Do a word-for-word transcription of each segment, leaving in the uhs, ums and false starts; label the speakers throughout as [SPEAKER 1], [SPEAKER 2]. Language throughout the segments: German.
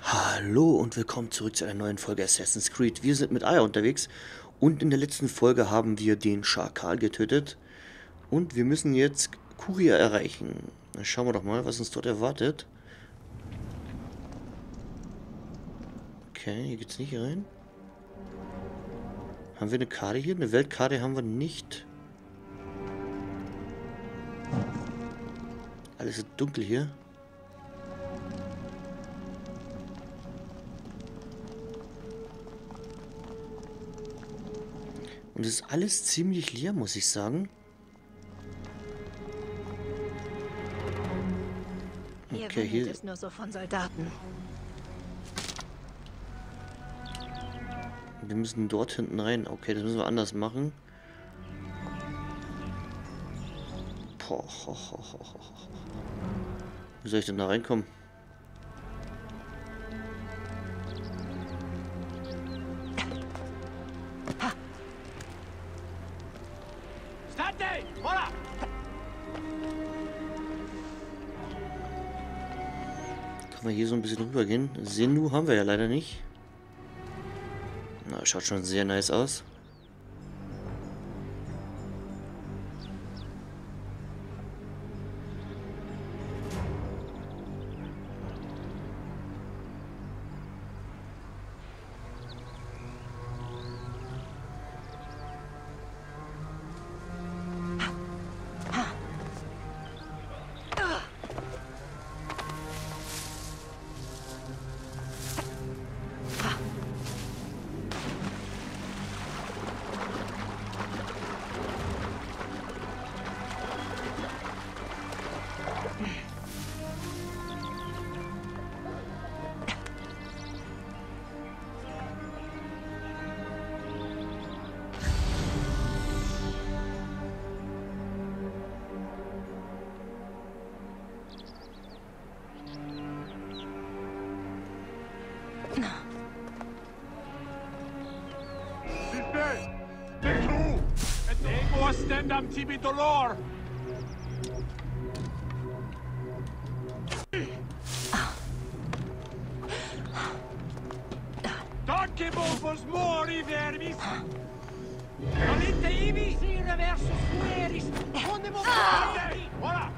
[SPEAKER 1] Hallo und willkommen zurück zu einer neuen Folge Assassin's Creed. Wir sind mit Aya unterwegs und in der letzten Folge haben wir den Schakal getötet und wir müssen jetzt Kuria erreichen. Dann schauen wir doch mal, was uns dort erwartet. Okay, hier geht's nicht rein. Haben wir eine Karte hier? Eine Weltkarte haben wir nicht. Alles ist dunkel hier. Und es ist alles ziemlich leer, muss ich sagen. Okay, hier
[SPEAKER 2] ist nur so von Soldaten.
[SPEAKER 1] Wir müssen dort hinten rein. Okay, das müssen wir anders machen. Boah, ho, ho, ho, ho. Wie soll ich denn da reinkommen? Können wir hier so ein bisschen rüber gehen? Senu haben wir ja leider nicht. Na, schaut schon sehr nice aus.
[SPEAKER 3] Am Tibi Dolor. Danke vos mori vermis. Alinte ivi sire versus fueris. Onde vos voilà.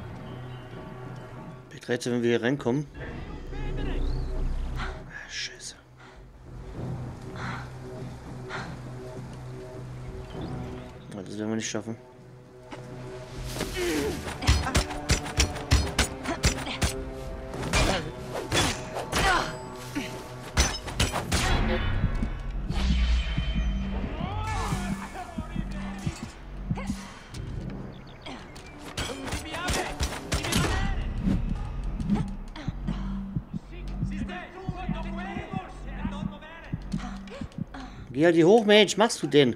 [SPEAKER 1] P dreizehn, wenn wir hier reinkommen. Scheiße. Das werden wir nicht schaffen. Geh halt hier hoch, Mensch, machst du denn?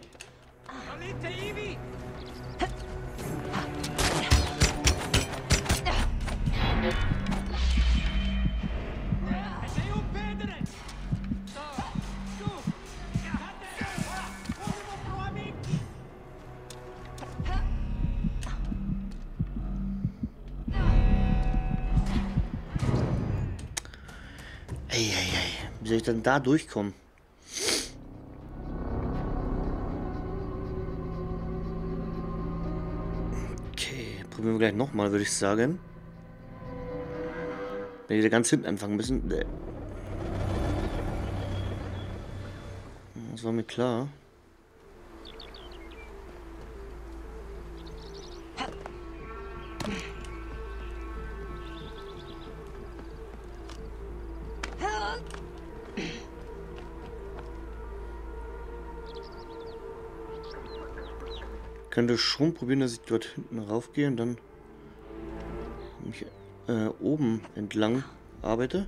[SPEAKER 1] Eieiei, wie soll ich denn da durchkommen? Okay, probieren wir gleich nochmal, würde ich sagen. Wenn wir wieder ganz hinten anfangen müssen. Das war mir klar. Könnte schon probieren, dass ich dort hinten raufgehe und dann mich äh, oben entlang arbeite.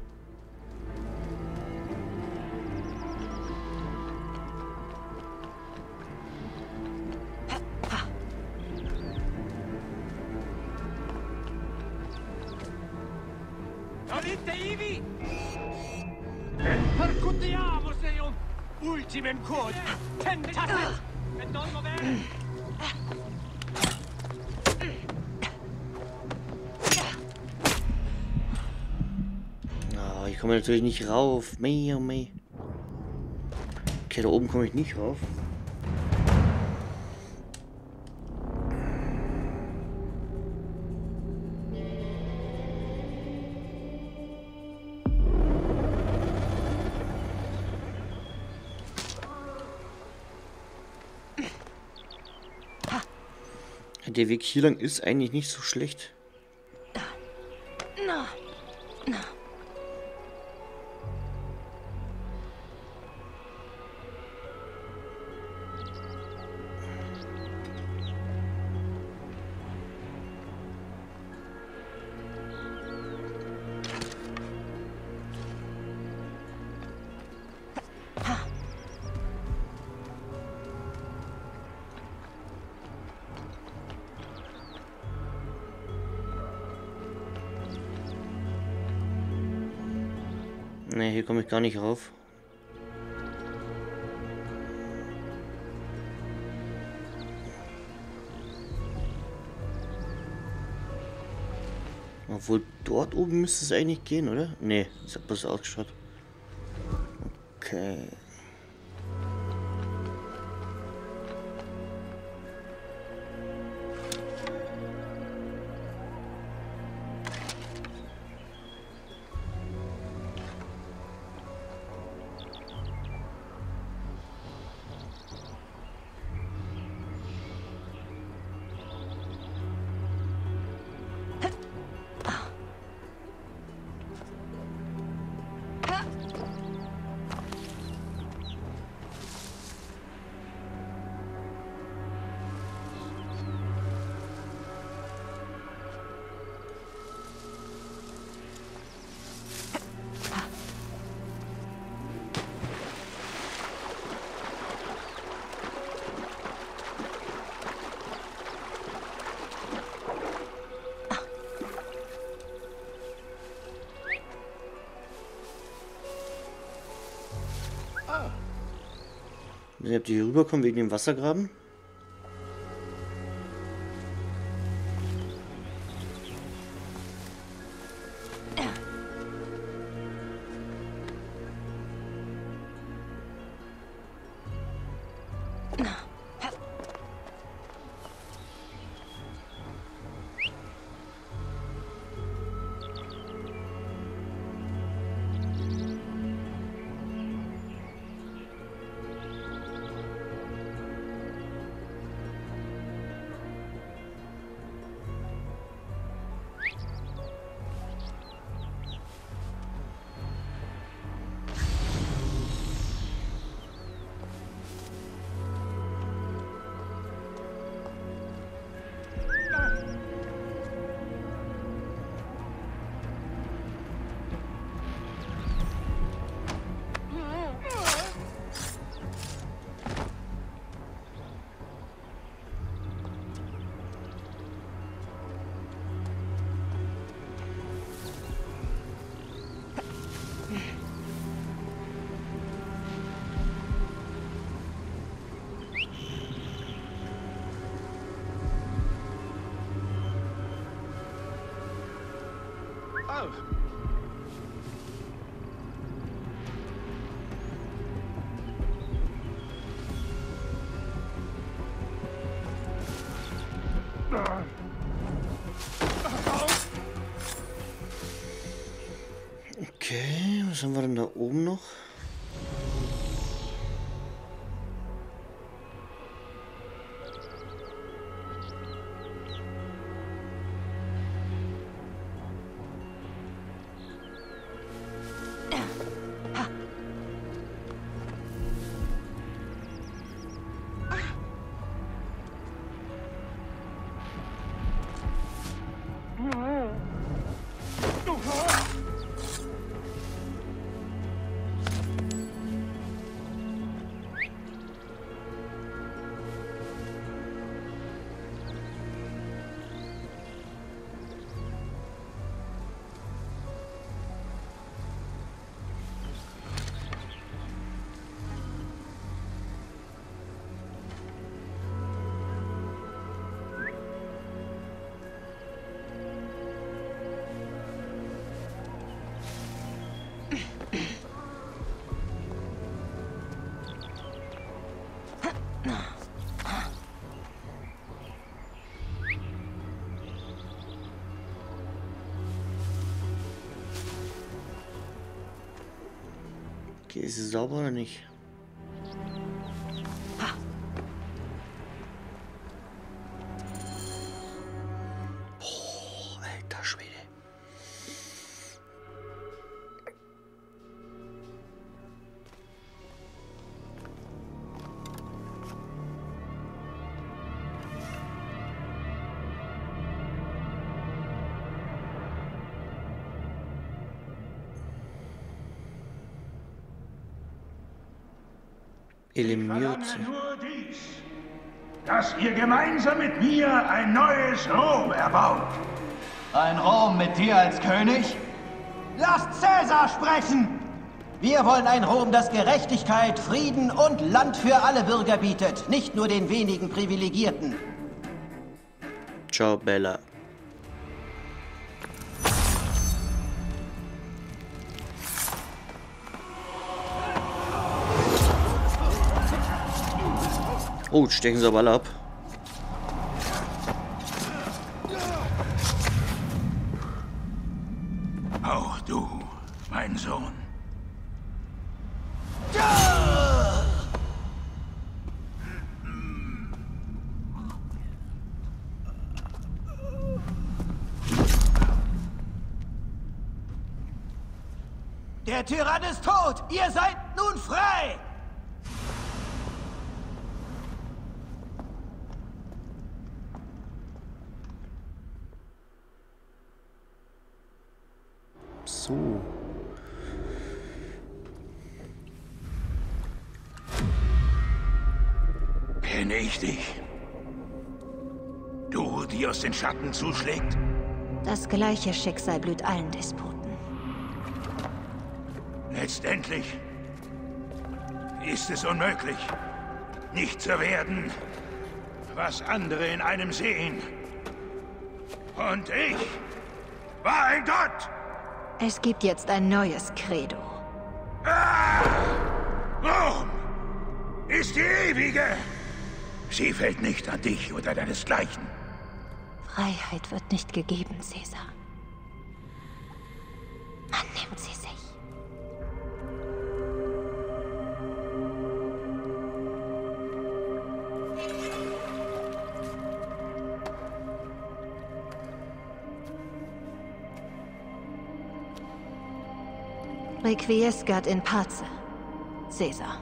[SPEAKER 3] Percutiamo se un ultimem code. Tentative. E non movere.
[SPEAKER 1] ich komme natürlich nicht rauf. Mei, oh mei. Okay, da oben komme ich nicht rauf. Der Weg hier lang ist eigentlich nicht so schlecht.
[SPEAKER 2] Na, na.
[SPEAKER 1] Ne, hier komme ich gar nicht rauf. Obwohl, dort oben müsste es eigentlich gehen, oder? Ne, das hat bloß ausgeschaut. Okay. Ich weiß nicht, ob die hier rüberkommen wegen dem Wassergraben.
[SPEAKER 3] Oh.
[SPEAKER 1] Okay, was haben wir denn da oben noch? Okay, ist sie sauber oder nicht? Boah, alter Schwede. Eliminiert sie.
[SPEAKER 2] Nur dies, dass ihr gemeinsam mit mir ein neues Rom erbaut.
[SPEAKER 4] Ein Rom mit dir als König? Lasst Cäsar sprechen! Wir wollen ein Rom, das Gerechtigkeit, Frieden und Land für alle Bürger bietet, nicht nur den wenigen Privilegierten.
[SPEAKER 1] Ciao, Bella. Oh, jetzt stechen sie aber alle ab.
[SPEAKER 2] Auch du, mein Sohn.
[SPEAKER 4] Der Tyrann ist tot! Ihr seid nun frei!
[SPEAKER 1] So.
[SPEAKER 2] Kenne ich dich? Du, die aus den Schatten zuschlägt?
[SPEAKER 5] Das gleiche Schicksal blüht allen Despoten.
[SPEAKER 2] Letztendlich ist es unmöglich, nicht zu werden, was andere in einem sehen. Und ich war ein Gott!
[SPEAKER 5] Es gibt jetzt ein neues Credo.
[SPEAKER 2] Ah! Rom ist die ewige! Sie fällt nicht an dich oder deinesgleichen.
[SPEAKER 5] Freiheit wird nicht gegeben, Caesar. Man nimmt sie sich. Requiescat in pace, Caesar.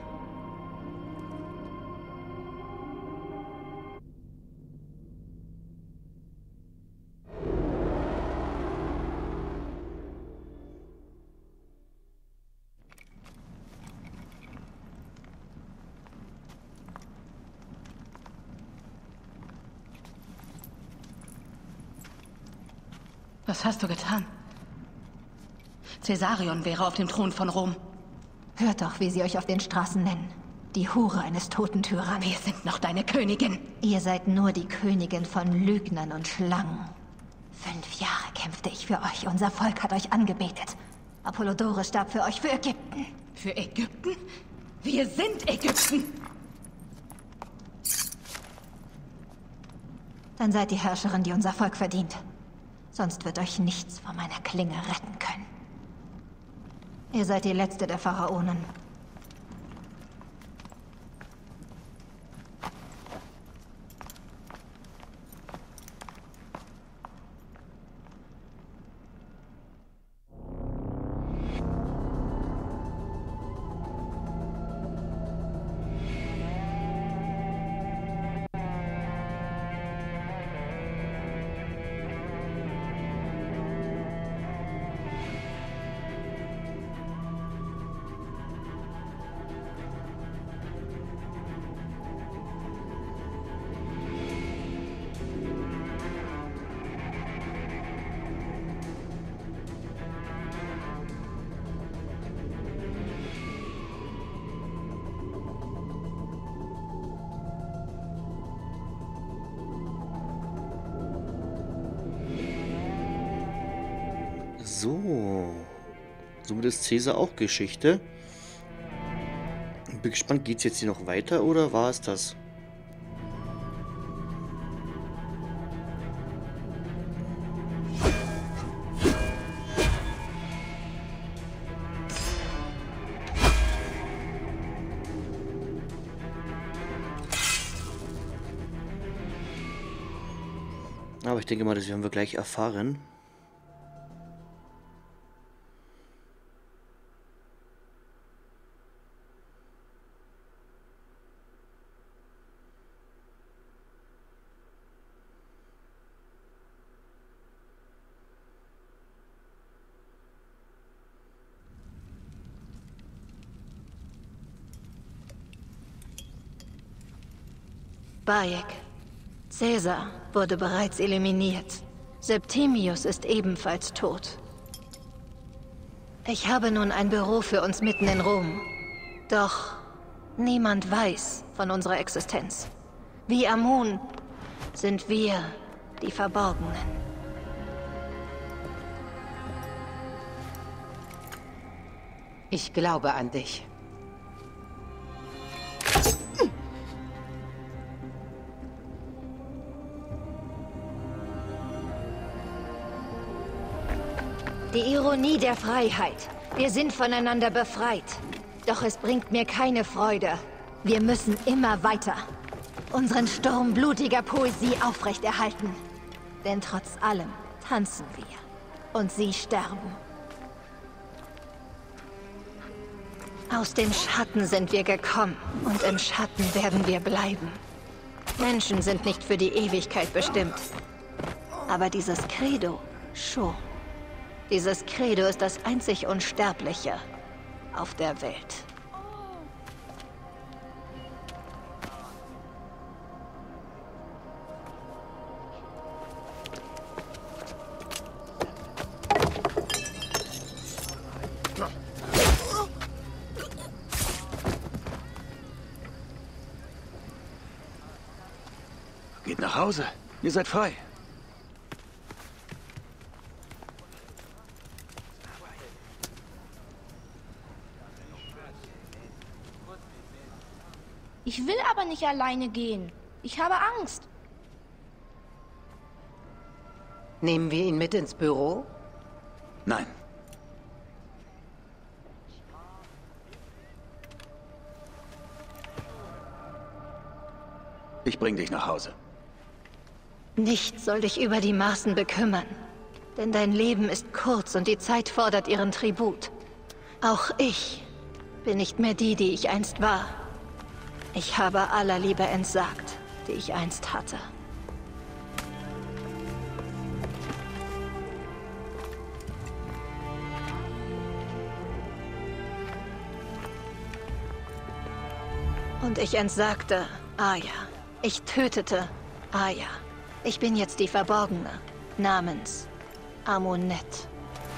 [SPEAKER 6] Was hast du getan? Caesarion wäre auf dem Thron von Rom.
[SPEAKER 5] Hört doch, wie sie euch auf den Straßen nennen. Die Hure eines toten Tyrannen.
[SPEAKER 6] Wir sind noch deine Königin.
[SPEAKER 5] Ihr seid nur die Königin von Lügnern und Schlangen. Fünf Jahre kämpfte ich für euch. Unser Volk hat euch angebetet. Apollodore starb für euch, für Ägypten.
[SPEAKER 6] Für Ägypten? Wir sind Ägypten!
[SPEAKER 5] Dann seid die Herrscherin, die unser Volk verdient. Sonst wird euch nichts von meiner Klinge retten können. Ihr seid die letzte der Pharaonen.
[SPEAKER 1] So. Somit ist Caesar auch Geschichte. Bin gespannt, geht es jetzt hier noch weiter oder war es das? Aber ich denke mal, das werden wir gleich erfahren.
[SPEAKER 5] Bayek. Caesar wurde bereits eliminiert. Septimius ist ebenfalls tot. Ich habe nun ein Büro für uns mitten in Rom. Doch niemand weiß von unserer Existenz. Wie Amun sind wir die Verborgenen.
[SPEAKER 6] Ich glaube an dich.
[SPEAKER 5] Die Ironie der Freiheit. Wir sind voneinander befreit. Doch es bringt mir keine Freude. Wir müssen immer weiter. Unseren Sturm blutiger Poesie aufrechterhalten. Denn trotz allem tanzen wir. Und sie sterben. Aus dem Schatten sind wir gekommen. Und im Schatten werden wir bleiben. Menschen sind nicht für die Ewigkeit bestimmt. Aber dieses Credo schon. Dieses Credo ist das einzig Unsterbliche auf der Welt.
[SPEAKER 3] Geht nach Hause. Ihr seid frei.
[SPEAKER 7] Ich will aber nicht alleine gehen. Ich habe Angst.
[SPEAKER 6] Nehmen wir ihn mit ins Büro?
[SPEAKER 3] Nein. Ich bring dich nach Hause.
[SPEAKER 5] Nichts soll dich über die Maßen bekümmern. Denn dein Leben ist kurz und die Zeit fordert ihren Tribut. Auch ich bin nicht mehr die, die ich einst war. Ich habe aller Liebe entsagt, die ich einst hatte. Und ich entsagte Aya. Ich tötete Aya. Ich bin jetzt die Verborgene, namens Amunet.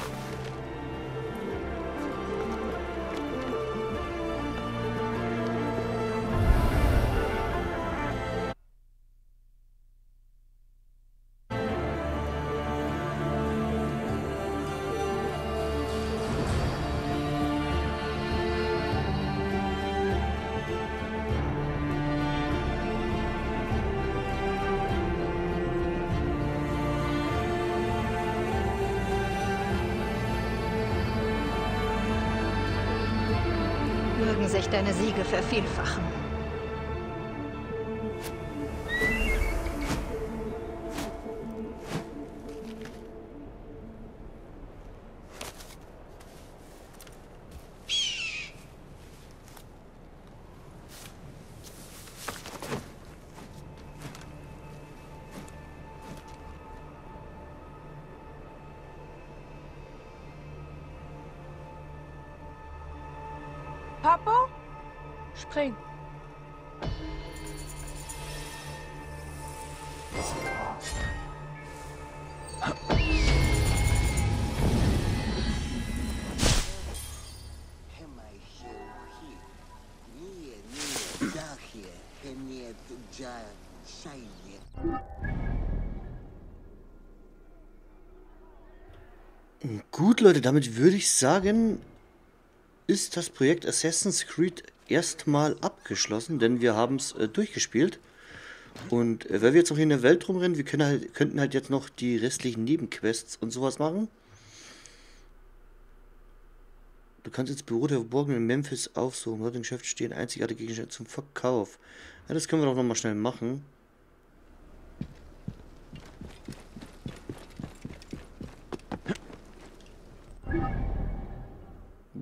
[SPEAKER 5] Mögen sich deine Siege vervielfachen.
[SPEAKER 7] Papa? Spring.
[SPEAKER 1] Gut, Leute, damit würde ich sagen, ist das Projekt Assassin's Creed erstmal abgeschlossen, denn wir haben es äh, durchgespielt. Und äh, weil wir jetzt noch in der Welt rumrennen, wir können halt, könnten halt jetzt noch die restlichen Nebenquests und sowas machen. Du kannst ins Büro der Verborgenen in Memphis aufsuchen. Dort im Geschäft stehen einzigartige Gegenstände zum Verkauf. Ja, das können wir doch nochmal schnell machen.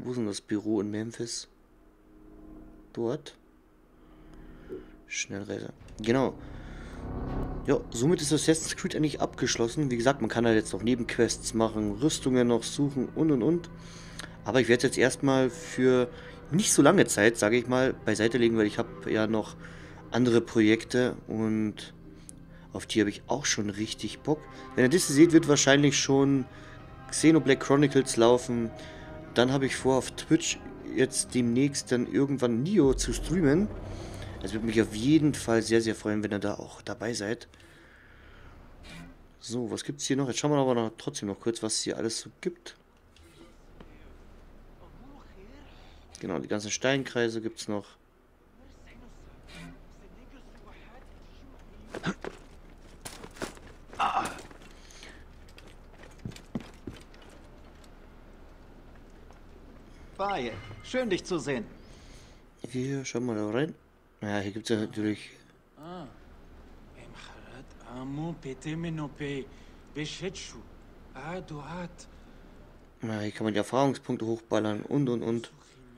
[SPEAKER 1] Wo ist denn das Büro in Memphis? Dort. Schnellreise. Genau. Ja, somit ist Assassin's Creed eigentlich abgeschlossen. Wie gesagt, man kann halt jetzt noch Nebenquests machen, Rüstungen noch suchen und und und. Aber ich werde es jetzt erstmal für nicht so lange Zeit, sage ich mal, beiseite legen, weil ich habe ja noch andere Projekte und auf die habe ich auch schon richtig Bock. Wenn ihr das seht, wird wahrscheinlich schon Xenoblade Chronicles laufen. Dann habe ich vor, auf Twitch jetzt demnächst dann irgendwann Nioh zu streamen. Es würde mich auf jeden Fall sehr, sehr freuen, wenn ihr da auch dabei seid. So, was gibt es hier noch? Jetzt schauen wir aber noch, trotzdem noch kurz, was es hier alles so gibt. Genau, die ganzen Steinkreise gibt es noch.
[SPEAKER 4] Baye, schön dich zu sehen.
[SPEAKER 1] Hier, schauen wir da rein. Ja, hier gibt es ja natürlich... Na, hier kann man die Erfahrungspunkte hochballern und und und.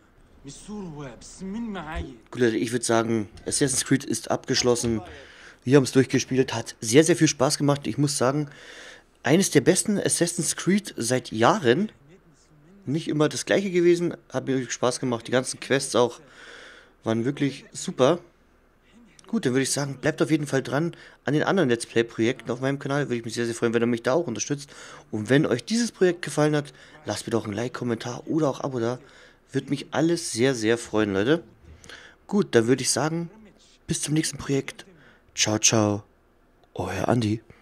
[SPEAKER 1] Gut, Leute, ich würde sagen, Assassin's Creed ist abgeschlossen. Wir haben es durchgespielt, hat sehr, sehr viel Spaß gemacht. Ich muss sagen, eines der besten Assassin's Creed seit Jahren. Nicht immer das gleiche gewesen, hat mir wirklich Spaß gemacht. Die ganzen Quests auch waren wirklich super. Gut, dann würde ich sagen, bleibt auf jeden Fall dran an den anderen Let's Play-Projekten auf meinem Kanal. Würde ich mich sehr, sehr freuen, wenn ihr mich da auch unterstützt. Und wenn euch dieses Projekt gefallen hat, lasst mir doch ein Like, Kommentar oder auch Abo da. Würde mich alles sehr, sehr freuen, Leute. Gut, dann würde ich sagen, bis zum nächsten Projekt. Ciao, ciao. Euer Andi.